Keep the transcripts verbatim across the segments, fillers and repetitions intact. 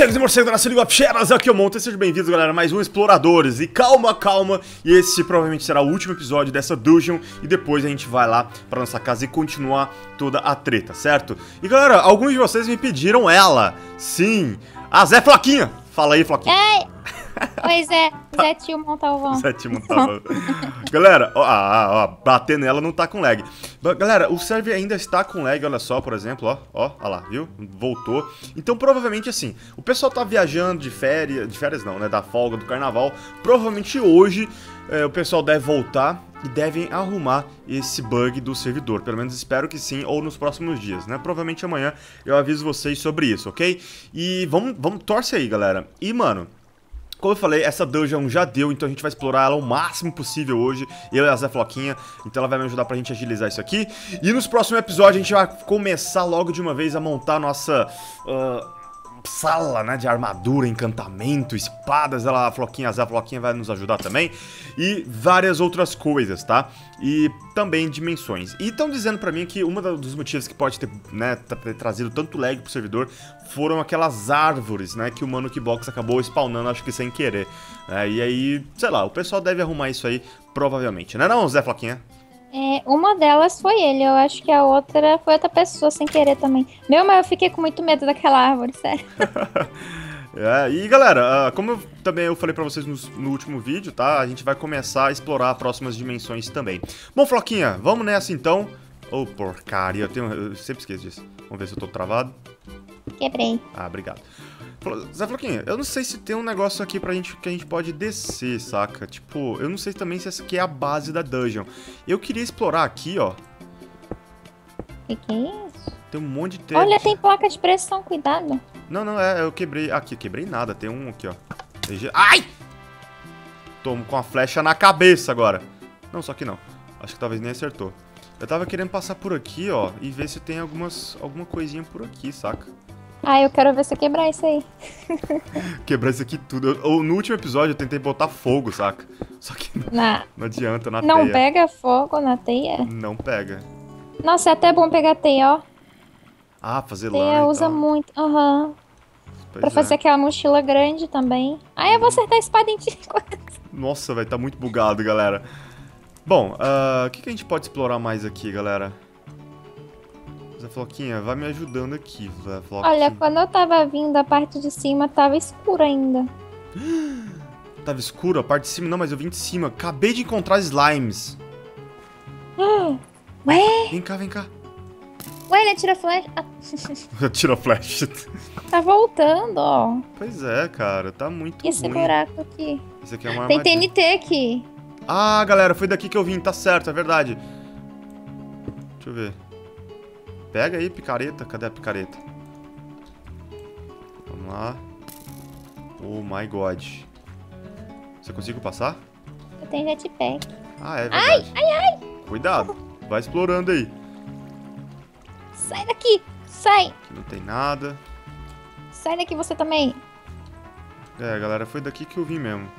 Morcegos e morcegos da nossa League of Shadows, aqui é o Monte, sejam bem-vindos, galera, a mais um Exploradores. E calma, calma, e esse provavelmente será o último episódio dessa dungeon. E depois a gente vai lá pra nossa casa e continuar toda a treta, certo? E galera, alguns de vocês me pediram ela. Sim, a Zé Floquinha. Fala aí, Floquinha. Ei! Oi, Zé. Zé Tio Montalvão. Zé Tio Montalvão. Galera, ó, ó, ó, bater nela não tá com lag. Galera, o server ainda está com lag, olha só, por exemplo, ó, ó, ó lá, viu? Voltou. Então, provavelmente, assim, o pessoal tá viajando de férias, de férias não, né, da folga do carnaval. Provavelmente hoje é, o pessoal deve voltar e devem arrumar esse bug do servidor. Pelo menos espero que sim, ou nos próximos dias, né? Provavelmente amanhã eu aviso vocês sobre isso, ok? E vamos, vamos, torce aí, galera. E, mano, como eu falei, essa dungeon já deu, então a gente vai explorar ela o máximo possível hoje, eu e a Zé Floquinha, então ela vai me ajudar pra gente agilizar isso aqui. E nos próximos episódios a gente vai começar logo de uma vez a montar a nossa uh, sala, né, de armadura, encantamento, espadas. Ela, a Floquinha, a Zé Floquinha vai nos ajudar também, e várias outras coisas, tá? E também dimensões. E estão dizendo pra mim que um dos motivos que pode ter, né, ter trazido tanto lag pro servidor foram aquelas árvores, né, que o Monkey Box acabou spawnando, acho que sem querer. É, e aí, sei lá, o pessoal deve arrumar isso aí, provavelmente. Não é não, Zé Floquinha? É, uma delas foi ele, eu acho que a outra foi outra pessoa sem querer também. Meu, mas eu fiquei com muito medo daquela árvore, sério. É, e galera, como eu, também eu falei pra vocês no, no último vídeo, tá? A gente vai começar a explorar próximas dimensões também. Bom, Floquinha, vamos nessa então. Ô, oh, porcaria, eu, tenho, eu sempre esqueço disso. Vamos ver se eu tô travado. Quebrei. Ah, obrigado. Zé Floquinha, eu não sei se tem um negócio aqui pra gente que a gente pode descer, saca? Tipo, eu não sei também se essa aqui é a base da dungeon. Eu queria explorar aqui, ó. Que que é isso? Tem um monte de... Te... Olha, tem placa de pressão, cuidado. Não, não, é, eu quebrei... Aqui, quebrei nada, tem um aqui, ó. Ai! Tô com a flecha na cabeça agora. Não, só que não. Acho que talvez nem acertou. Eu tava querendo passar por aqui, ó, e ver se tem algumas, alguma coisinha por aqui, saca? Ah, eu quero ver você quebrar isso aí. Quebrar isso aqui tudo. Eu, eu, no último episódio eu tentei botar fogo, saca? Só que não, na... não adianta na não teia. Não pega fogo na teia? Não pega. Nossa, é até bom pegar teia, ó. Ah, fazer teia lã Teia usa muito, aham. Uhum. Pra fazer é. aquela mochila grande também. Ah, eu vou acertar a espada em ti. Nossa, vai tá muito bugado, galera. Bom, uh, o que, que a gente pode explorar mais aqui, galera? Zé Floquinha, vai me ajudando aqui, Zé Floquinha. Olha, quando eu tava vindo, a parte de cima tava escura ainda. Tava escuro? A parte de cima? Não, mas eu vim de cima. Acabei de encontrar slimes. Ué? Vem cá, vem cá. Ué, ele atira flecha. Atira flecha. Tá voltando, ó. Pois é, cara. Tá muito e esse ruim. buraco aqui? Esse aqui é uma Tem armadilha. T N T aqui. Ah, galera, foi daqui que eu vim. Tá certo, é verdade. Deixa eu ver. Pega aí, picareta. Cadê a picareta? Vamos lá. Oh my god. Você conseguiu passar? Eu tenho jetpack. Ah, é verdade. Ai, ai, ai. Cuidado. Vai explorando aí. Sai daqui. Sai. Aqui não tem nada. Sai daqui você também. É, galera, foi daqui que eu vim mesmo.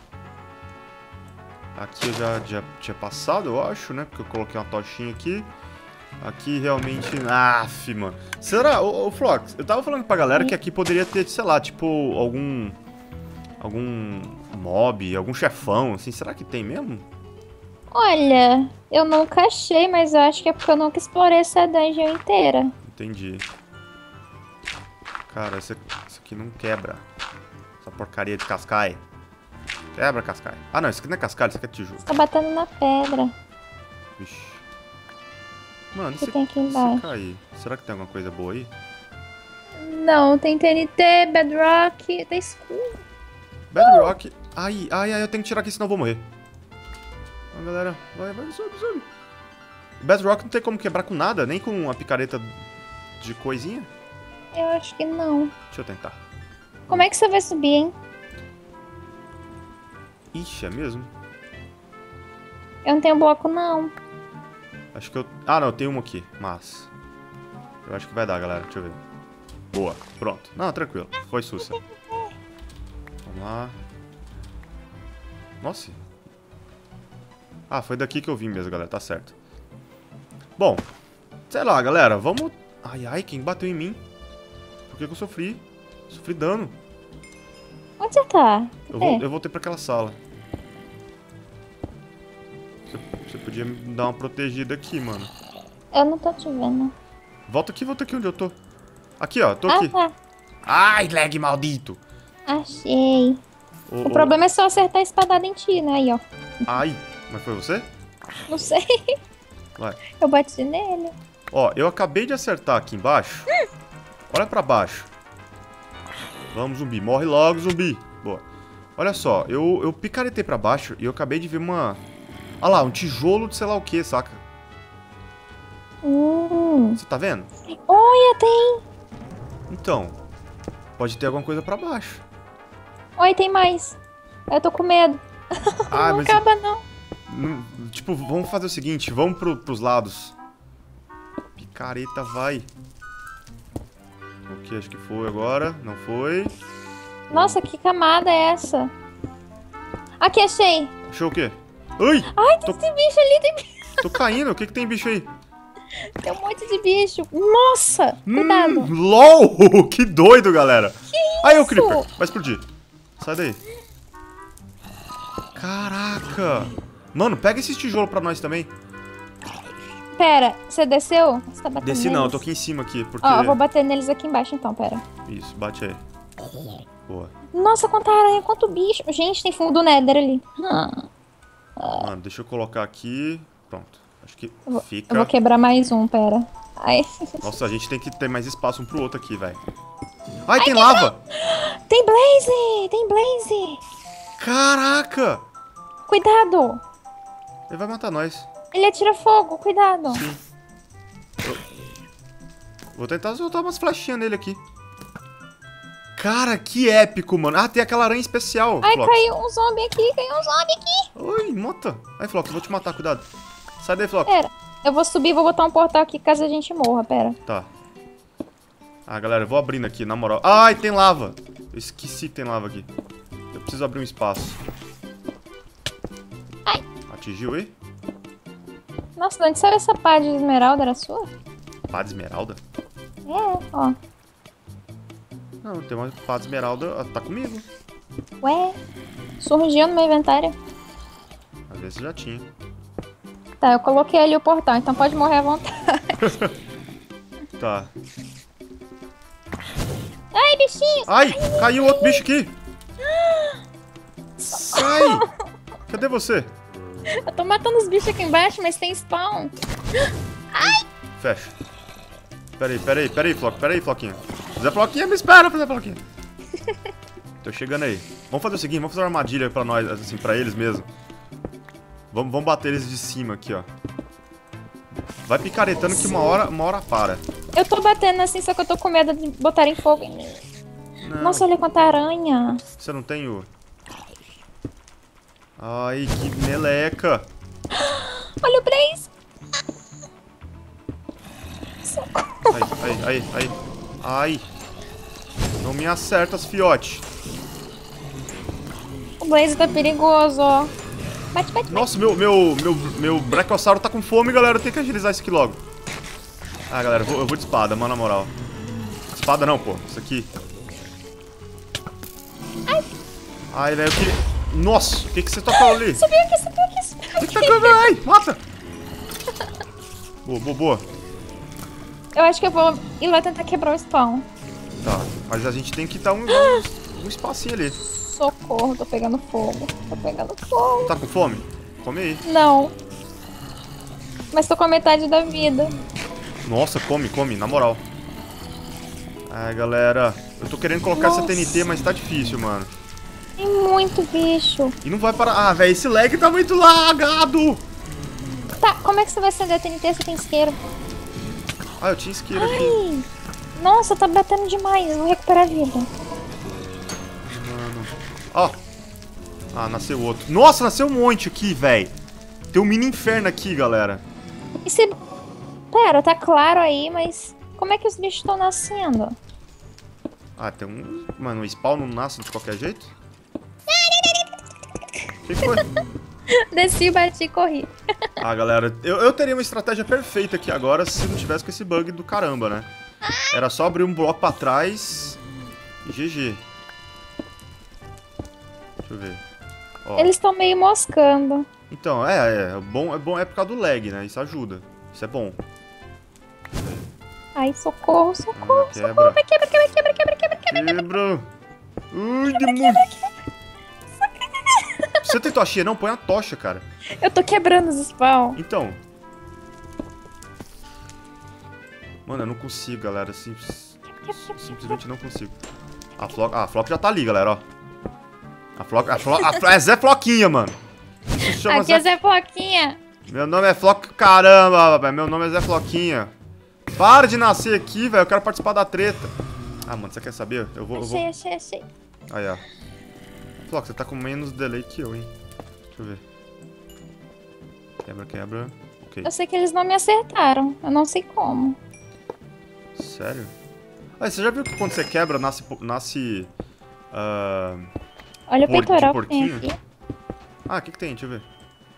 Aqui eu já, já tinha passado, eu acho, né? Porque eu coloquei uma tochinha aqui. Aqui realmente... Aff, mano. Será? Ô, ô Flox, eu tava falando pra galera que aqui poderia ter, sei lá, tipo, algum... Algum mob, algum chefão, assim. Será que tem mesmo? Olha, eu nunca achei, mas eu acho que é porque eu nunca explorei essa dungeon inteira. Entendi. Cara, isso aqui não quebra. Essa porcaria de cascai. Quebra, cascai. Ah, não, isso aqui não é cascai, isso aqui é tijolo. Você tá batendo na pedra. Vixe. Mano, você se, tem aqui embaixo. se cair, será que tem alguma coisa boa aí? Não, tem T N T, Bedrock, tá escuro. Bedrock? Uh! Ai, ai, ai, eu tenho que tirar aqui, senão eu vou morrer. Vai, galera, vai, vai, sobe, sobe. Bedrock não tem como quebrar com nada, nem com uma picareta de coisinha? Eu acho que não. Deixa eu tentar. Como é que você vai subir, hein? Ixi, é mesmo? Eu não tenho bloco, não. Acho que eu... Ah, não, eu tenho um aqui, mas... Eu acho que vai dar, galera, deixa eu ver. Boa, pronto. Não, tranquilo, foi sussa. Vamos lá. Nossa. Ah, foi daqui que eu vim mesmo, galera, tá certo. Bom, sei lá, galera, vamos... Ai, ai, quem bateu em mim? Por que que eu sofri? Sofri dano. Onde você tá? Eu, É. vou, eu voltei pra aquela sala. Você, você podia me dar uma protegida aqui, mano. Eu não tô te vendo. Volta aqui, volta aqui onde eu tô. Aqui, ó, tô Ah, aqui. tá. Ai, lag maldito. Achei. Ô, O ô, problema é só acertar a espadada em ti, né? Aí, ó. Ai, mas foi você? Não sei. Vai. Eu bati nele. Ó, eu acabei de acertar aqui embaixo. Olha pra baixo. Vamos, zumbi. Morre logo, zumbi. Boa. Olha só, eu, eu picaretei pra baixo e eu acabei de ver uma... Olha lá, um tijolo de sei lá o que, saca? Hum. Você tá vendo? Olha, tem. Então, pode ter alguma coisa pra baixo. Oi, tem mais. Eu tô com medo. Ah, não mas... acaba, não. Não, tipo, vamos fazer o seguinte, vamos pro, pros lados. Picareta, vai. Ok, acho que foi agora. Não foi. Nossa, que camada é essa? Aqui, achei. Achou o quê? Ai! Ai, Tô- tem bicho ali, tem bicho. Tô caindo, o que que tem bicho aí? Tem um monte de bicho. Nossa, cuidado. Hum, LOL! Que doido, galera. Que Aí, o Creeper, isso? vai explodir. Sai daí. Caraca. Mano, pega esse tijolo pra nós também. Pera, você desceu? Você tá batendo Desci não, eu neles? tô aqui em cima aqui, porque... Ó, eu vou bater neles aqui embaixo então, pera. Isso, bate aí. Boa. Nossa, quanta aranha, quanto bicho. Gente, tem fundo do Nether ali. Ah, Mano, deixa eu colocar aqui. Pronto. Acho que eu, vou, fica... eu vou quebrar mais um, pera. Ai. Nossa, a gente tem que ter mais espaço um pro outro aqui, velho. Ai, Ai, tem lava! Tem Blaze! Tem Blaze! Caraca! Cuidado! Ele vai matar nós. Ele atira fogo, cuidado. Sim. Eu... Vou tentar soltar umas flechinhas nele aqui. Cara, que épico, mano. Ah, tem aquela aranha especial. Ai, Flox. caiu um zombie aqui, caiu um zombie aqui. Oi, mota. Ai, Flox, eu vou te matar, cuidado. Sai daí, Flox. Pera, eu vou subir e vou botar um portal aqui caso a gente morra, pera. Tá. Ah, galera, eu vou abrindo aqui, na moral. Ai, tem lava. Eu esqueci que tem lava aqui. Eu preciso abrir um espaço. Ai. Atingiu aí? Nossa, de onde saiu essa pá de esmeralda? Era sua? Pá de esmeralda? É, ó. Não, tem uma pá de esmeralda. Ah, tá comigo. Ué, surgiu no meu inventário. Às vezes já tinha. Tá, eu coloquei ali o portal, então pode morrer à vontade. Tá. Ai, bichinho! Ai, caiu outro bicho aqui. Sai! Cadê você? Eu tô matando os bichos aqui embaixo, mas tem spawn. Fecha. Pera aí, pera aí, pera aí, Floco, pera aí, Floquinho. Zé Floquinha, me espera, Zé Floquinha. Tô chegando aí. Vamos fazer o seguinte, vamos fazer uma armadilha pra nós, assim, pra eles mesmo. Vamos, vamos bater eles de cima aqui, ó. Vai picaretando que uma hora, uma hora para. Eu tô batendo assim, só que eu tô com medo de botarem fogo em mim. Não, Nossa, olha quanta aranha. você não tem o... Ai, que meleca. Olha o Blaze. Ai, ai, ai, ai. Ai. Não me acertas, fiote. O Blaze tá perigoso, ó. Bate, bate, bate. Nossa, meu, meu, meu, meu Brachiosauro tá com fome, galera. Eu tenho que agilizar isso aqui logo. Ah, galera, eu vou, eu vou de espada, mano, na moral. Espada não, pô. Isso aqui. Ai. Ai, velho, eu queria... Nossa, o que que você tocou ali? Subiu aqui, subiu aqui, subiu O que que aqui. tá comendo? Ai, mata! Boa, boa, boa. Eu acho que eu vou ir lá tentar quebrar o spawn. Tá, mas a gente tem que dar um, um, um espacinho ali. Socorro, tô pegando fogo. Tô pegando fogo. Tá com fome? Come aí. Não. Mas tô com a metade da vida. Nossa, come, come, na moral. Ai, galera. Eu tô querendo colocar Nossa. essa T N T, mas tá difícil, mano. Tem muito bicho. E não vai parar. Ah, velho, esse lag tá muito lagado. Tá, como é que você vai acender a T N T se tem isqueiro? Ah, eu tinha isqueiro aqui. Ai, nossa, tá batendo demais. Eu vou recuperar a vida. Mano. Ó. Ah, nasceu outro. Nossa, nasceu um monte aqui, velho. Tem um mini inferno aqui, galera. E se... Pera, tá claro aí, mas... Como é que os bichos estão nascendo? Ah, tem um... Mano, o spawn não nasce de qualquer jeito? O que foi? Desci, bati e corri. Ah, galera, eu, eu teria uma estratégia perfeita aqui agora se não tivesse com esse bug do caramba, né? Era só abrir um bloco pra trás E G G. Deixa eu ver. Ó. Eles estão meio moscando. Então, é, é, bom, é bom, é por causa do lag, né? Isso ajuda. Isso é bom. Ai, socorro, socorro, Ah, quebra. socorro. Vai, quebra, quebra, quebra, quebra, quebra, quebra. Quebra! Ui, demônio! Você tem tocha? Não, põe a tocha, cara. Eu tô quebrando os spawn. Então. Mano, eu não consigo, galera. Sim, simplesmente não consigo. A Flock, ah, a Flock já tá ali, galera, ó. A Flock, a Flock, a Flock, é Zé Floquinha, mano. Isso chama Aqui é Zé Floquinha. Meu nome é Flock, caramba, velho. Meu nome é Zé Floquinha. Para de nascer aqui, velho. Eu quero participar da treta. Ah, mano, você quer saber? Eu vou. Eu Achei, vou... achei, achei. Aí, ó. Flock, você tá com menos delay que eu, hein? Deixa eu ver. Quebra, quebra. Ok. Eu sei que eles não me acertaram. Eu não sei como. Sério? Ah, você já viu que quando você quebra, nasce. nasce. Uh... Olha o Por- peitoral de que tem porquinho? aqui. Ah, o que, que tem? Deixa eu ver.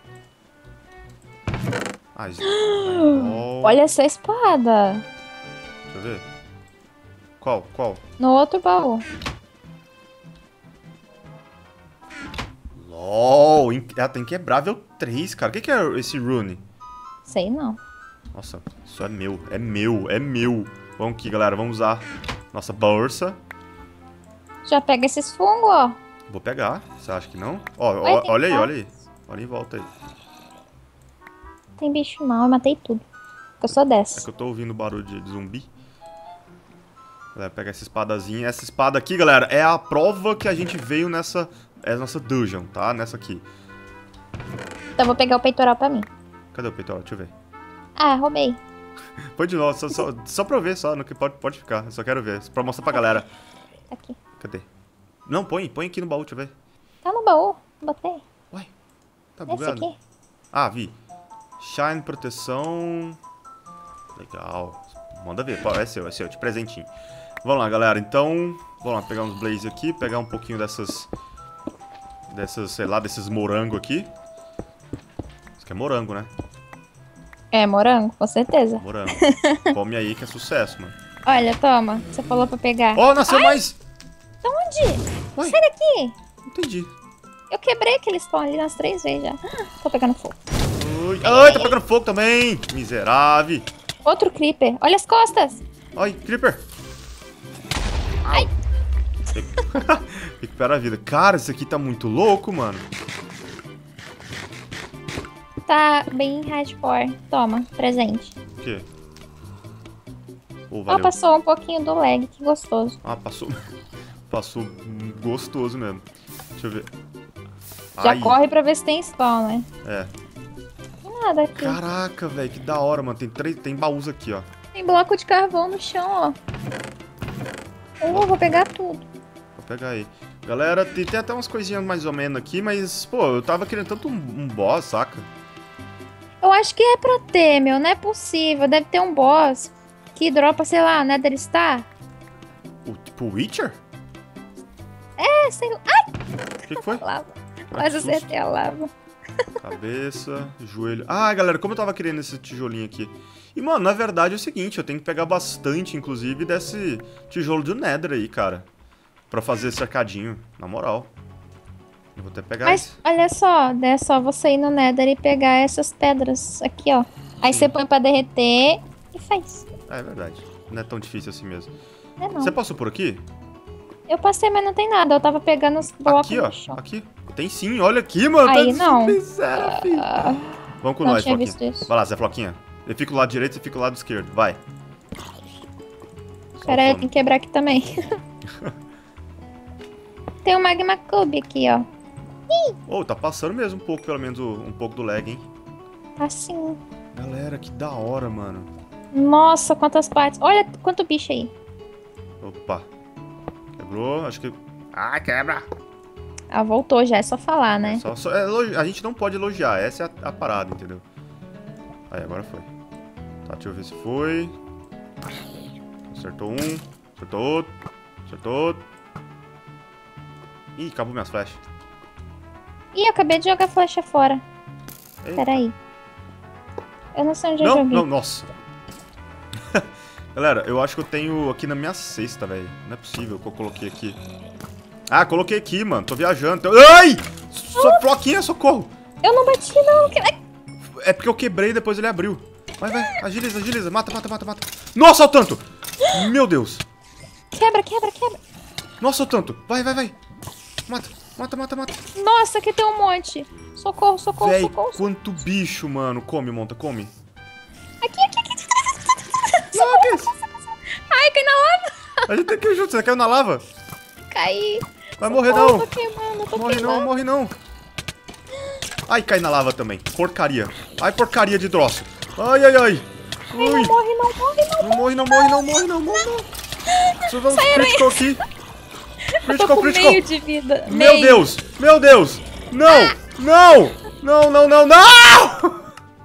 Ah, isso. Oh, Olha essa espada. deixa eu ver. Qual? Qual? No outro baú. LOL! in- Ela tem quebrável três, cara. O que, que é esse rune? Sei não. Nossa, isso é meu. É meu, é meu. Vamos aqui, galera. Vamos usar nossa bolsa. Já pega esses fungos, ó. Vou pegar. Você acha que não? Ó, ó, Vai, tem olha aí, que- olha aí. Olha em volta aí. Tem bicho não, eu matei tudo. Eu sou É dessa. que eu tô ouvindo barulho de, de zumbi. Galera, pega essa espadazinha. Essa espada aqui, galera, é a prova que a gente veio nessa... É a nossa dungeon, tá? Nessa aqui. Então eu vou pegar o peitoral pra mim. Cadê o peitoral? Deixa eu ver. Ah, roubei. Põe de novo, só, só, só pra eu ver, só. No que pode, pode ficar. Eu só quero ver. Pra mostrar pra galera. Aqui. Cadê? Não, põe. Põe aqui no baú, deixa eu ver. Tá no baú. Botei. Uai, tá Esse bugado. aqui. Ah, vi. Shine, proteção... Legal. Manda ver. Pô, é seu, é seu. De presentinho. Vamos lá, galera. Então, vamos lá pegar uns blaze aqui. Pegar um pouquinho dessas... Dessas, sei lá, desses morango aqui. Isso aqui é morango, né? É, morango, com certeza. Morango. Come aí que é sucesso, mano. Olha, toma. Você falou pra pegar. Ó, oh, nasceu mais! Da onde? Uai. Sai daqui. Entendi. Eu quebrei aqueles estão ali nas três vezes já. Ah, tô pegando fogo. Ui. Ai, tá pegando fogo também! Miserável! Outro creeper. Olha as costas. Ai, creeper! Ai. Recupera a vida. Cara, isso aqui tá muito louco, mano. Tá bem hardcore. Toma, presente. O quê? Ô, Ó, valeu. passou um pouquinho do lag. Que gostoso. Ah, passou. Passou gostoso mesmo. Deixa eu ver. Já Ai, corre pra ver se tem spawn, né? É. Tem nada aqui. Caraca, velho, que da hora, mano. Tem, três, tem baús aqui, ó. Tem bloco de carvão no chão, ó. Uh, vou pegar tudo. Vou pegar aí. Galera, tem, tem até umas coisinhas mais ou menos aqui, mas, pô, eu tava querendo tanto um, um boss, saca? Eu acho que é pra ter, meu. Não é possível. Deve ter um boss que dropa, sei lá, Nether Star. O tipo Witcher? É, sei lá. Ai, O que, que foi? lava. Ah, Mas que acertei a lava. Cabeça, joelho. Ah, galera, como eu tava querendo esse tijolinho aqui. E, mano, na verdade é o seguinte, eu tenho que pegar bastante, inclusive, desse tijolo do Nether aí, cara. Pra fazer cercadinho, na moral. Eu vou até pegar Mas, esse. olha só. É só você ir no Nether e pegar essas pedras aqui, ó. Aí Sim. você põe pra derreter e faz. É, é verdade. Não é tão difícil assim mesmo. Não é não. Você passou por aqui? Eu passei, mas não tem nada. Eu tava pegando os blocos Aqui, ó. no chão. Aqui. Tem sim, olha aqui, mano. Aí, tá não. sincera, filho. Ah, Vamos com não nós, tinha Floquinha. visto isso. Vai lá, Zé Floquinha. Eu fico do lado direito e você fica do lado esquerdo. Vai. Pera aí, Saltando. tem que quebrar aqui também. Tem um Magma Cube aqui, ó. Ô, tá passando mesmo um pouco, pelo menos, o- um pouco do lag, hein? Assim. Galera, que da hora, mano. Nossa, quantas partes. Olha quanto bicho aí. Opa. Quebrou, acho que... Ah, quebra! Ah, voltou já. É só falar, né? Só, só- é elogi- a gente não pode elogiar, essa é a, a parada, entendeu? Aí, agora foi. Tá, deixa eu ver se foi. Acertou um, acertou outro, acertou outro. Ih, acabou minhas flechas. Ih, eu acabei de jogar a flecha fora. Eita. Pera aí. Eu não sei onde eu Não, joguei. não, nossa. Galera, eu acho que eu tenho aqui na minha cesta, velho. Não é possível que eu coloquei aqui. Ah, coloquei aqui, mano. Tô viajando. Tô... Ai! So... Floquinha, socorro! Eu não bati, não. É porque eu quebrei e depois ele abriu. Vai, vai. Agiliza, agiliza. Mata, mata, mata, mata. Nossa, o tanto! Meu Deus. Quebra, quebra, quebra. Nossa, o tanto. Vai, vai, vai. Mata, mata, mata, mata. Nossa, aqui tem um monte. Socorro, socorro, Véi, socorro. quanto bicho, mano. Come, monta, come. Aqui, aqui, aqui. Não, que isso? Ai, cai na lava. A gente tem que ir junto. Você caiu na lava? Caí. Vai morrer, Socorro, não. tô queimando, tô Morre queimando. não, morre não. Ai, cai na lava também. Porcaria. Ai, porcaria de troço. Ai, ai, ai. Ai, não Ui. morre, não morre, não. Não morre, não morre, não morre, não morre, não. Deixa eu dar um critical aqui. Eu tô Critical, com critical. meio de vida. Meu meio. Deus, meu Deus. Não, não, não, não, não, não.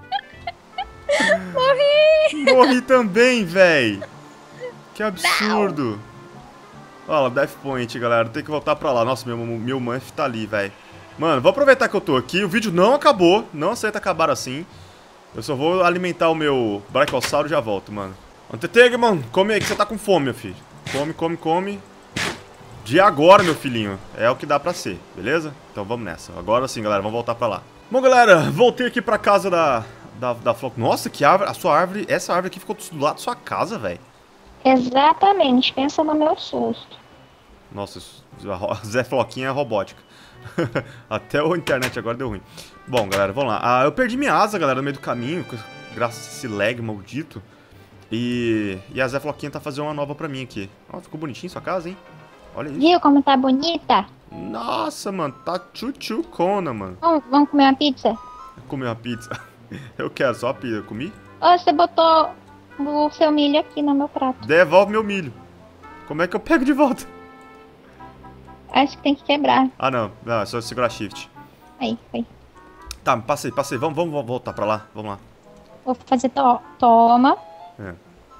Morri. Morri também, véi. Que absurdo. Olha lá, Death Point, galera. Tem que voltar pra lá. Nossa, meu, meu Muff tá ali, véi. Mano, vou aproveitar que eu tô aqui. O vídeo não acabou. Não aceita acabar assim. Eu só vou alimentar o meu Brachiosauro e já volto, mano. Antetega, mano. Come aí que você tá com fome, meu filho. Come, come, come. De agora, meu filhinho. É o que dá pra ser, beleza? Então vamos nessa. Agora sim, galera. Vamos voltar pra lá. Bom, galera. Voltei aqui pra casa da... Da, da Flock. Nossa, que árvore. A sua árvore... Essa árvore aqui ficou do lado da sua casa, velho. Exatamente. Pensa no meu susto. Nossa, isso- Zé Floquinha é robótica. Até a internet agora deu ruim. Bom, galera, vamos lá. Ah, eu perdi minha asa, galera, no meio do caminho, graças a esse lag maldito. E, e a Zé Floquinha tá fazendo uma nova pra mim aqui. Ó, ficou bonitinho sua casa, hein? Olha isso. Viu como tá bonita? Nossa, mano, tá tchutchucona, mano. Vamos, vamos comer uma pizza? Comi uma pizza. Eu quero só a pizza. Eu comi? Ô, você botou o seu milho aqui no meu prato. Devolve meu milho. Como é que eu pego de volta? Acho que tem que quebrar. Ah, não. Não, é só segurar shift. Aí, foi. Tá, passei, passei. Vamos, vamos voltar pra lá. Vamos lá. Vou fazer to toma. É.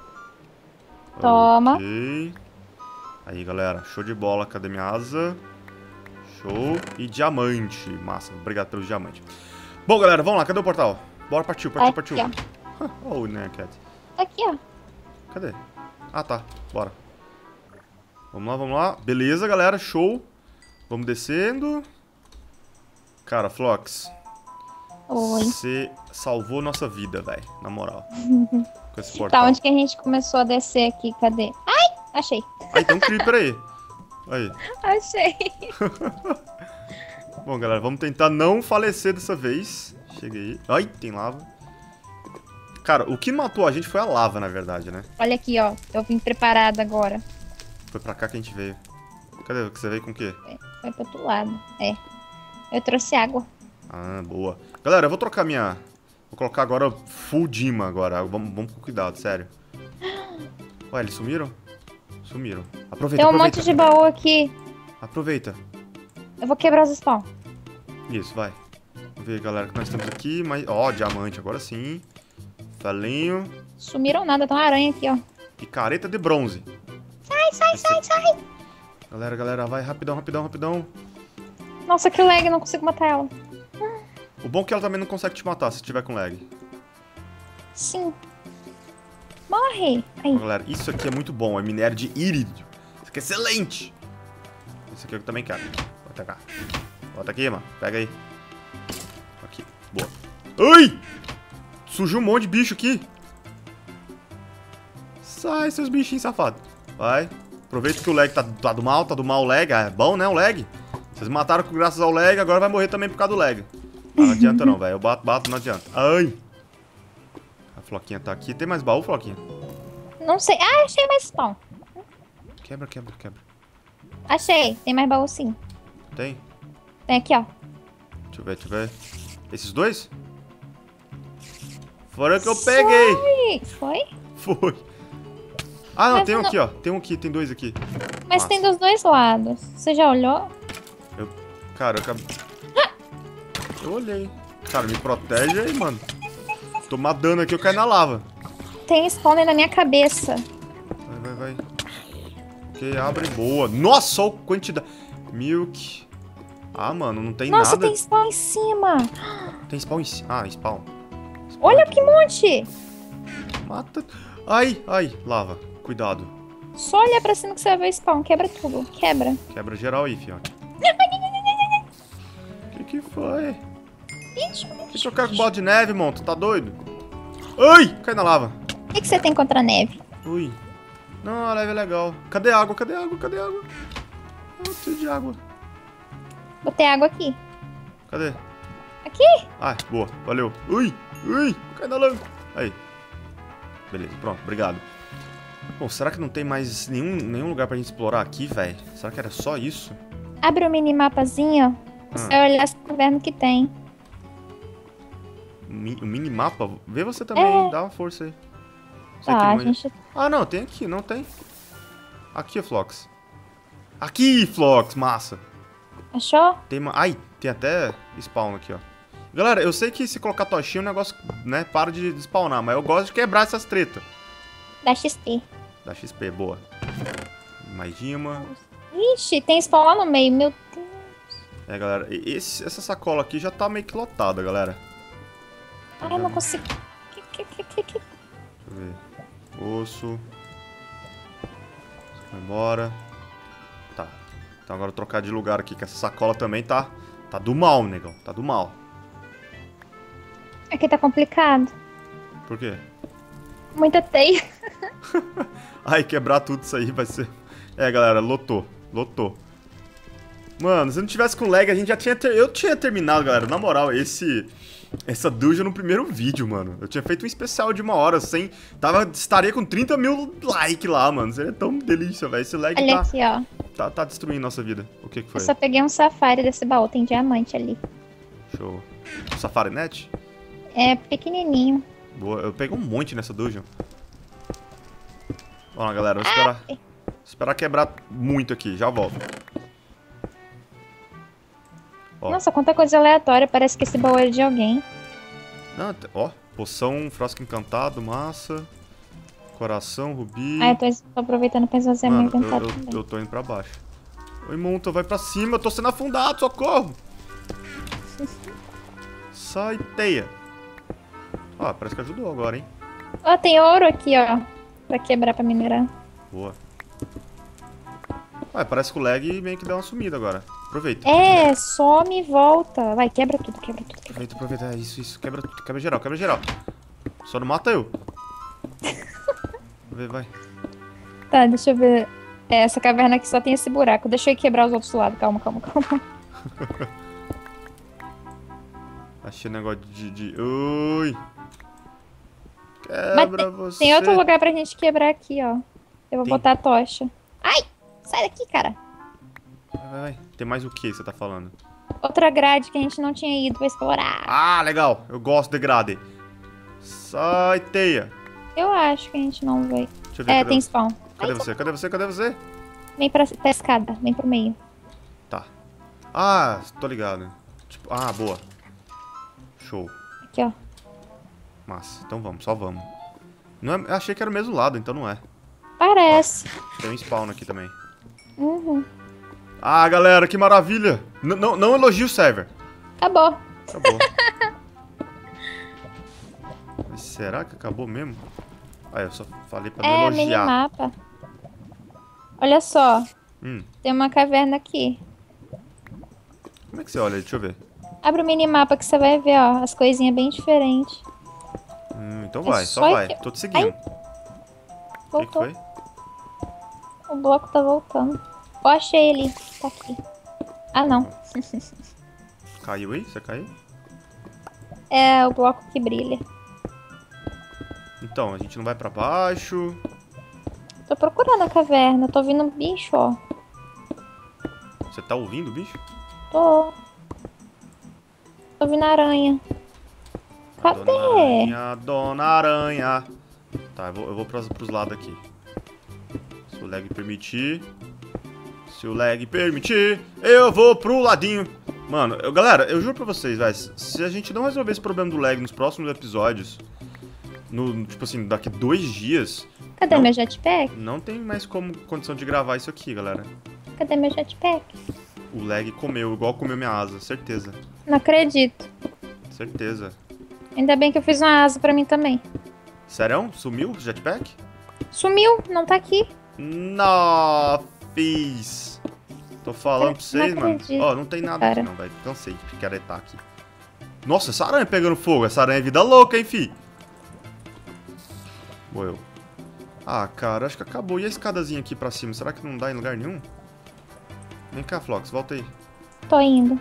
Toma. Ok. Aí, galera. Show de bola. Cadê minha asa? Show. E diamante. Massa. Obrigado pelo diamante. Bom, galera. Vamos lá. Cadê o portal? Bora, partiu, partiu, Aqui, partiu. ó. Oh, né, Cat? Tá aqui, ó. Cadê? Ah, tá. Bora. Vamos lá, vamos lá. Beleza, galera. Show. Vamos descendo. Cara, Flox. Oi. Você salvou nossa vida, velho. Na moral. Com esse portal. Tá, onde que a gente começou a descer aqui? Cadê? Ai, achei. Aí, tem um creeper aí. Aí. Achei. Bom, galera, vamos tentar não falecer dessa vez. Chega aí. Ai, tem lava. Cara, o que matou a gente foi a lava, na verdade, né? Olha aqui, ó. Eu vim preparada agora. Foi pra cá que a gente veio. Cadê? Você veio com o quê? Foi pro outro lado. É. Eu trouxe água. Ah, boa. Galera, eu vou trocar minha... Vou colocar agora full Dima agora. Vamos, vamos com cuidado, sério. Ué, eles sumiram? Sumiram. Aproveita, Tem um aproveita. monte de baú aqui. Aproveita. Eu vou quebrar os spawn. Isso, vai. Vamos ver, galera, o que nós temos aqui. Mas... Ó, diamante, agora sim. Falinho. Sumiram nada, tem uma aranha aqui, ó. Picareta de bronze. Sai, sai, Esse- sai, sai. Galera, galera, vai rapidão, rapidão, rapidão. Nossa, que lag, eu não consigo matar ela. O bom é que ela também não consegue te matar se tiver com lag. Sim. Morre. Aí. Galera, isso aqui é muito bom, é minério de irídio. Isso aqui é excelente. Isso aqui eu também quero. Bota cá. Bota aqui, mano. Pega aí. Aqui. Boa. Ai! Surgiu um monte de bicho aqui. Sai, seus bichinhos safados. Vai. Aproveita que o lag tá, tá do mal, tá do mal o lag. Ah, é bom, né, o lag? Vocês mataram graças ao lag, agora vai morrer também por causa do lag. Ah, não adianta não, velho. Eu bato, bato, não adianta. Ai! A Floquinha tá aqui. Tem mais baú, Floquinha? Não sei. Ah, achei mais spawn. Quebra, quebra, quebra. Achei. Tem mais baú sim. Tem? Tem aqui, ó. Deixa eu ver, deixa eu ver. Esses dois? Foram que eu peguei. Foi? Foi? Foi. Ah, não, Mas tem um não- aqui, ó. Tem um aqui, tem dois aqui. Mas Massa. tem dos dois lados. Você já olhou? Eu... Cara, eu acabei... Eu olhei. Cara, me protege aí, mano. Tomar dano aqui, eu caio na lava. Tem spawner na minha cabeça. Vai, vai, vai. Ok, abre. Boa. Nossa, olha a quantidade. Milk. Ah, mano, não tem Nossa, nada. tem spawn em cima. Tem spawn em cima. Ah, spawn. Spawn Olha aqui. que monte. Mata. Ai, ai, lava. Cuidado. Só olhar pra cima que você vai ver o spawn. Quebra tudo. Quebra. Quebra geral aí, fiote. Que que foi? Que que eu quero com bola de neve, mano? Tu tá doido? Ai! Cai na lava. O que, que você tem contra a neve? Ui. Não, a neve é legal. Cadê a água? Cadê a água? Cadê a água? Eu preciso de água. Botei água aqui. Cadê? Aqui? Ah, boa. Valeu. Ui! Ui! Cai na lama. Aí. Beleza, pronto. Obrigado. Bom, será que não tem mais nenhum, nenhum lugar pra gente explorar aqui, velho? Será que era só isso? Abre o minimapazinho. Ah. Você vai olhar as cavernas que tem. O mi- o minimapa? Vê você também, É. hein? Dá uma força aí. Você Tá, que a manja. gente... Ah, não, tem aqui, não tem. Aqui, Flox. Aqui, Flox, massa. Achou? Tem uma... Ai, tem até spawn aqui, ó. Galera, eu sei que se colocar tochinha o negócio, né, para de spawnar, mas eu gosto de quebrar essas tretas. Dá X P. Da X P, boa. Mais uma. Ixi, tem spawn lá no meio. Meu Deus. É, galera, e- esse, essa sacola aqui já tá meio que lotada, galera. Ai, eu não consigo. Que, que, que, que, que... Deixa eu ver. Osso. Vai embora. Tá. Então agora eu vou trocar de lugar aqui, que essa sacola também tá... Tá do mal, negão. Tá do mal. Aqui tá complicado. Por quê? Muita teia. Ai, quebrar tudo isso aí vai ser... É, galera, lotou. Lotou. Mano, se não tivesse com lag, a gente já tinha... Ter... Eu tinha terminado, galera. Na moral, esse... Essa dungeon no primeiro vídeo, mano. Eu tinha feito um especial de uma hora sem... Tava... Estaria com trinta mil likes lá, mano. Seria tão delícia, velho. Esse lag Olha tá, aqui, ó. tá... Tá destruindo nossa vida. O que que Eu foi? só peguei um safari desse baú. Tem diamante ali. Show. Safari Net? É pequenininho. Boa. Eu peguei um monte nessa dungeon. Vamos lá, galera. Vou esperar... Ah, Esperar quebrar muito aqui. Já volto. Ó. nossa, quanta coisa aleatória. Parece que esse baú é de alguém. Não, te- ó, poção, frasco encantado, massa, coração, rubi. Ah, eu tô, tô aproveitando pra fazer meu Mano, inventário eu, eu, também. eu tô indo pra baixo. Oi, Monta, vai pra cima, eu tô sendo afundado, socorro! Sai, teia. Ó, parece que ajudou agora, hein? Ó, tem ouro aqui, ó. Pra quebrar, pra minerar. Boa. Ué, parece que o lag meio que deu uma sumida agora. Aproveita. É, some e volta. Vai, quebra tudo, quebra tudo. Quebra. Aproveita, aproveita. É isso, isso. Quebra tudo, quebra geral, quebra geral. Só não mata eu. Vai, vai. Tá, deixa eu ver. É, essa caverna aqui só tem esse buraco. Deixa eu quebrar os outros lados. Calma, calma, calma. Achei um negócio de... de... Ui! Mas Quebra tem, você. tem outro lugar pra gente quebrar aqui, ó. Eu vou Tem. botar a tocha. Ai! Sai daqui, cara. Vai, vai, vai. Tem mais o que você tá falando? Outra grade que a gente não tinha ido pra explorar. Ah, legal. Eu gosto de grade. Sai, teia. Eu acho que a gente não veio. Deixa eu ver. É, cadê tem você? spawn. Cadê você? Cadê você? Cadê você? Vem pra, pra escada, vem pro meio. Tá. Ah, tô ligado. Tipo, ah, boa. Show. Aqui, ó. Massa. Então vamos, só vamos. Não é... Eu achei que era o mesmo lado, então não é. Parece. Tem um spawn aqui também. Uhum. Ah, galera, que maravilha. N não, não elogie o server. Acabou. Acabou. Mas será que acabou mesmo? Ah, eu só falei pra não É, elogiar. minimapa. Olha só. Hum, Tem uma caverna aqui. como é que você olha aí? Deixa eu ver. Abre o minimapa que você vai ver, ó. As coisinhas bem diferentes. Hum, então É vai, só só vai. que- Tô te seguindo. O que, que Voltou. foi? O bloco tá voltando. Eu achei ele. Tá aqui. Ah, não. Caiu aí? Você caiu? É o bloco que brilha. Então, a gente não vai pra baixo. Tô procurando a caverna. Tô ouvindo um bicho, ó. Você tá ouvindo o bicho? Tô. Tô ouvindo aranha. Cadê? Dona Aranha, Dona Aranha. Tá, eu vou, eu vou pros, pros lados aqui. Se o lag permitir. Se o lag permitir, eu vou pro ladinho. Mano, eu, galera, eu juro pra vocês, velho. Se a gente não resolver esse problema do lag nos próximos episódios, no, tipo assim, daqui dois dias, Cadê Não. meu jetpack? não tem mais como condição de gravar isso aqui, galera. Cadê meu jetpack? O lag comeu, igual comeu minha asa, certeza. Não acredito. Certeza. Ainda bem que eu fiz uma asa pra mim também. Sério? Sumiu o jetpack? Sumiu, não tá aqui. Não, fiz. Tô falando Não pra vocês, mano. acredito, Ó, não tem nada cara. aqui não, velho. Cansei de picaretar aqui. Nossa, essa aranha pegando fogo. Essa aranha é vida louca, hein, fi. Morreu. Ah, cara, acho que acabou. E a escadazinha aqui pra cima? Será que não dá em lugar nenhum? Vem cá, Flox, volta aí. Tô indo.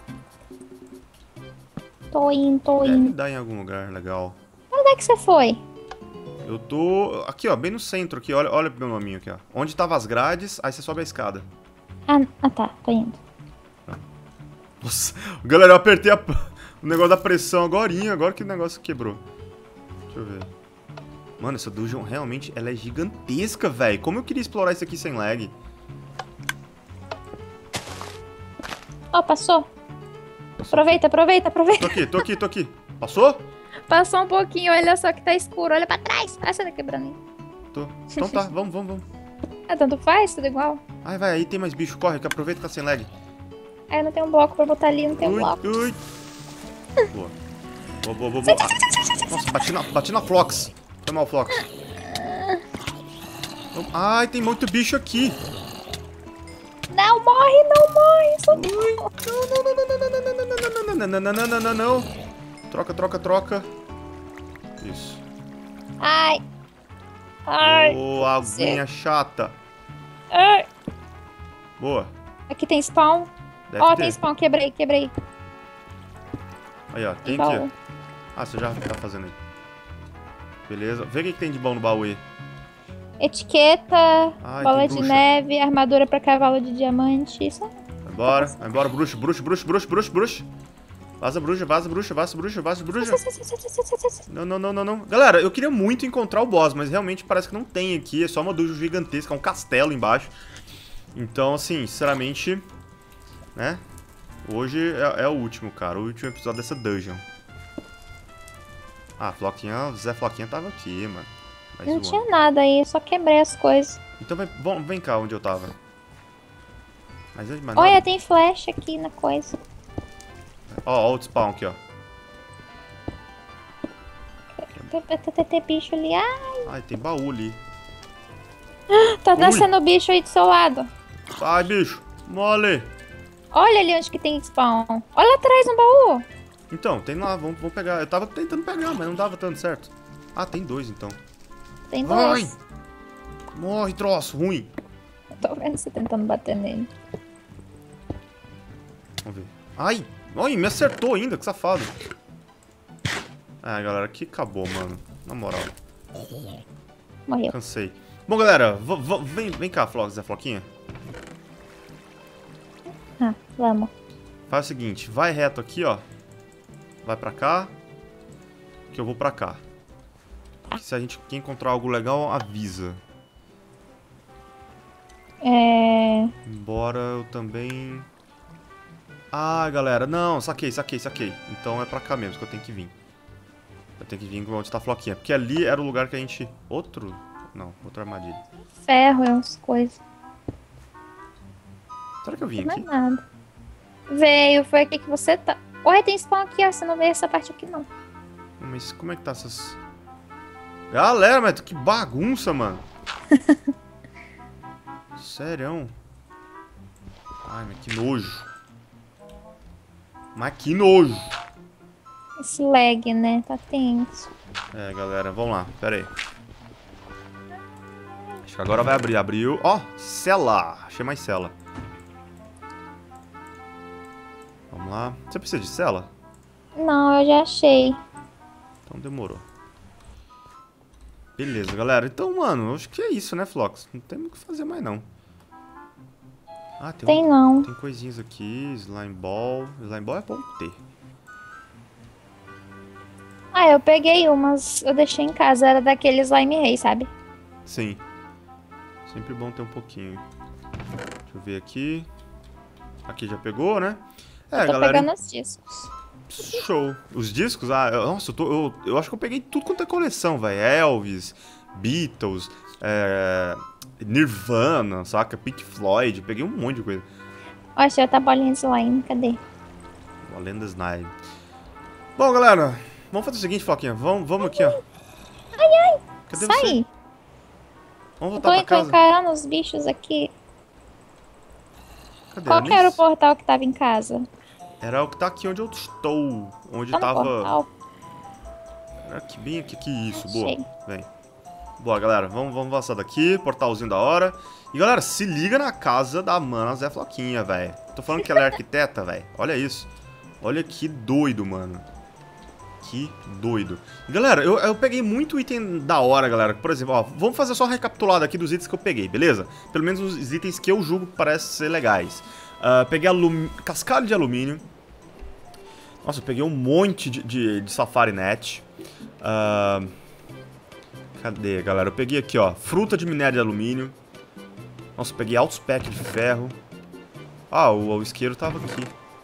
Tô indo, tô Deve indo. dar em algum lugar legal. Onde é que você foi? Eu tô aqui, ó, bem no centro aqui. Olha, olha pro meu nominho aqui, ó. Onde tava as grades, aí você sobe a escada. Ah, ah tá, tô indo. Nossa, galera, eu apertei a... o negócio da pressão agorinha, agora que o negócio quebrou. Deixa eu ver. Mano, essa dungeon realmente, ela é gigantesca, velho. Como eu queria explorar isso aqui sem lag. Ó, passou. Aproveita, aproveita, aproveita. Tô aqui, tô aqui, tô aqui. Passou? Passou um pouquinho, olha só que tá escuro. Olha pra trás. Ah, você tá quebrando aí. Tô. Então tá, vamos, vamos, vamos. Ah, tanto faz, tudo igual. Ai, vai, aí tem mais bicho, corre, que aproveita que tá sem lag. Ah, eu não tenho um bloco pra botar ali, não tenho um Ui, bloco. ui. Boa. Boa, boa, boa, boa. Ah, nossa, bati na, bati na Flox. Foi mal, Flox. Ai, tem muito bicho aqui. Não morre, não morre. Socorro. Não, não, não, não, não, não, não, não, não, não, não, não. Troca, troca, troca. Isso. Ai. Ai. Ô, aguinha chata. Ai. Boa. Aqui tem spawn. Deve Ó, ter. tem spawn, quebrei, quebrei. Aí, ó, tem Baú. aqui, ó. Ah, você já tá fazendo aí. Beleza. Vê o que, que tem de bom no baú aí. Etiqueta, Ai, bola tem de bruxa. neve, armadura pra cavalo de diamante. Isso é... Vai embora, vai embora, bruxo, bruxo, bruxo, bruxo, bruxo, bruxo. Vaza, bruxa, vaza, bruxa, vaza, bruxa, vaza, bruxa. Não, não, não, não, não. Galera, eu queria muito encontrar o boss, mas realmente parece que não tem aqui. É só uma dungeon gigantesca, é um castelo embaixo. Então, assim, sinceramente, né? Hoje é, é o último, cara. O último episódio dessa dungeon. Ah, Floquinha, Zé Floquinha tava aqui, mano. Vai Não zoando. tinha nada aí, eu só quebrei as coisas. Então vem, bom, vem cá onde eu tava. Mas, mas Olha, nada. tem flecha aqui na coisa. Ó, ó, outro spawn aqui, ó. Tem, tem bicho ali. Ai, Ai, tem baú ali. tá Ui. descendo bicho aí do seu lado. Ai, bicho, mole. Olha ali onde que tem spawn. Olha lá atrás no baú. Então, tem lá, vamos, vamos pegar. Eu tava tentando pegar, mas não dava tanto certo. Ah, tem dois então. Tem Vai! dois. Morre, troço, ruim. Tô vendo você tentando bater nele. Vamos ver. Ai! Ai, me acertou ainda, que safado. Ah, galera, aqui acabou, mano. Na moral, Morreu. cansei. Bom, galera, v v vem, vem cá, Flox, Zé Floquinha. Ah, vamos. Faz o seguinte, vai reto aqui, ó. Vai pra cá. Que eu vou pra cá. Se a gente encontrar algo legal, avisa. É... Embora eu também... Ah, galera, não, saquei, saquei, saquei. Então é pra cá mesmo que eu tenho que vir. Eu tenho que vir onde tá a Floquinha. Porque ali era o lugar que a gente... Outro? Não, outra armadilha. Ferro, é umas coisas. Será que eu vim Não é aqui? nada. Veio, foi aqui que você tá. Olha, tem spawn aqui, ó. Você não vê essa parte aqui, não. Mas como é que tá essas... Galera, mas que bagunça, mano. Sério. Ai, mas que nojo. Mas que nojo. Esse lag, né? Tá tenso. É, galera, vamos lá. Pera aí. Acho que agora vai abrir. Abriu. Ó, cela. Achei mais cela. Vamos lá. Você precisa de cela? Não, eu já achei. Então demorou. Beleza, galera. Então, mano, acho que é isso, né, Flox? Não tem o que fazer mais, não. Ah, tem, Tem um- não. tem coisinhas aqui. Slime Ball. Slime Ball é bom ter. Ah, eu peguei umas. Eu deixei em casa. Era daquele slime rei, sabe? Sim. Sempre bom ter um pouquinho. Deixa eu ver aqui. Aqui já pegou, né? É, Eu tô galera. pegando os discos. Show. Os discos? Ah, eu- nossa, eu, tô, eu, eu acho que eu peguei tudo quanto é coleção, velho. Elvis, Beatles, é, Nirvana, saca? Pink Floyd. Peguei um monte de coisa. Ó, achei outra bolinha de slime. Cadê? A Lenda Snide. Bom, galera, vamos fazer o seguinte, Floquinha. Vamos, vamos aqui, ó. Ai, Cadê Sai. você? Vamos voltar Tô, pra tô casa. encarando os bichos aqui. Cadê? Qual Eu que nem era o sei. portal que tava em casa? Era o que tá aqui onde eu estou. Onde Tá no tava... portal. Era aqui, bem aqui, que isso. Achei. Boa, vem. Boa, galera. Vamos, vamos passar daqui. Portalzinho da hora. E, galera, se liga na casa da mana Zé Floquinha, velho. Tô falando que ela é arquiteta, velho. Olha isso. Olha que doido, mano. Que doido. E, galera, eu, eu peguei muito item da hora, galera. Por exemplo, ó, vamos fazer só uma recapitulada aqui dos itens que eu peguei, beleza? Pelo menos os itens que eu julgo que parecem ser legais. Uh, peguei alum... cascalho de alumínio. Nossa, eu peguei um monte de, de, de Safari Net. Uh... Cadê, galera? Eu peguei aqui, ó, fruta de minério de alumínio. Nossa, eu peguei altos pack de ferro. Ah, o, o isqueiro tava aqui.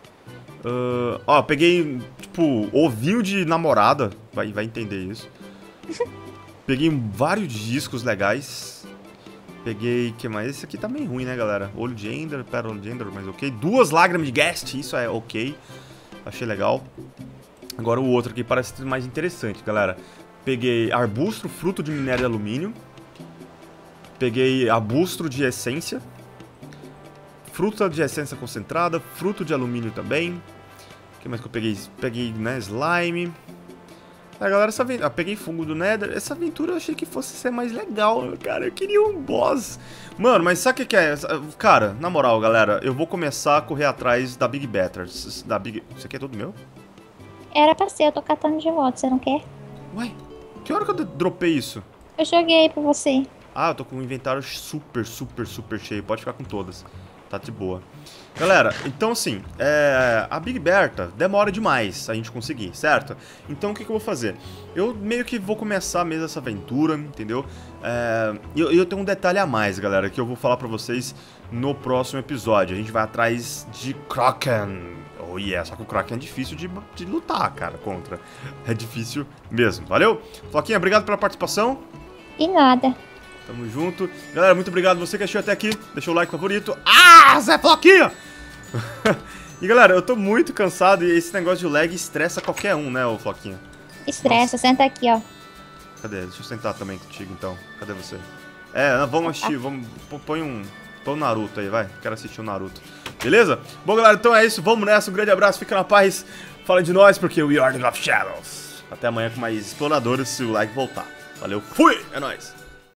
Uh, ó, peguei, tipo, ovinho de namorada. Vai, vai entender isso. Peguei vários discos legais. Peguei, que mais? Esse aqui tá meio ruim, né, galera? Olho de Ender, pérola de Ender, mas ok. Duas lágrimas de Ghast, isso é ok. Achei legal. Agora o outro aqui parece mais interessante, galera. Peguei arbusto, fruto de minério de alumínio. Peguei arbusto de essência. Fruta de essência concentrada. Fruto de alumínio também. O que mais que eu peguei? Peguei, né, slime. É, galera, essa aventura... Ah, peguei fungo do Nether. Essa aventura eu achei que fosse ser mais legal, cara. Eu queria um boss. Mano, mas sabe o que, que é? Cara, na moral, galera, eu vou começar a correr atrás da Big Better. Da Big... Isso aqui é tudo meu? Era pra ser, eu tô catando de volta, você não quer? Ué, que hora que eu dropei isso? Eu joguei pra você. Ah, eu tô com o inventário super, super, super cheio. Pode ficar com todas. Tá de boa. Galera, então assim, é, a Big Bertha demora demais a gente conseguir, certo? Então o que, que eu vou fazer? Eu meio que vou começar mesmo essa aventura, entendeu? É, e eu, eu tenho um detalhe a mais, galera, que eu vou falar pra vocês no próximo episódio. A gente vai atrás de Kraken. Oh yeah, só que o Kraken é difícil de, de lutar, cara, contra. É difícil mesmo, valeu? Floquinha, obrigado pela participação. E nada. Tamo junto. Galera, muito obrigado você que assistiu até aqui. Deixa o like favorito. Ah, Zé Floquinha! E galera, eu tô muito cansado e esse negócio de lag estressa qualquer um, né, ô Floquinha? Estressa, senta aqui, ó. Cadê? Deixa eu sentar também contigo, então. Cadê você? É, vamos assistir, vamos... Põe um... Põe um Naruto aí, vai. Quero assistir o Naruto. Beleza? Bom, galera, então é isso. Vamos nessa. Um grande abraço, fica na paz. Fala de nós, porque we are the God of Shadows. Até amanhã com mais exploradores, se o like voltar. Valeu, fui! É nóis!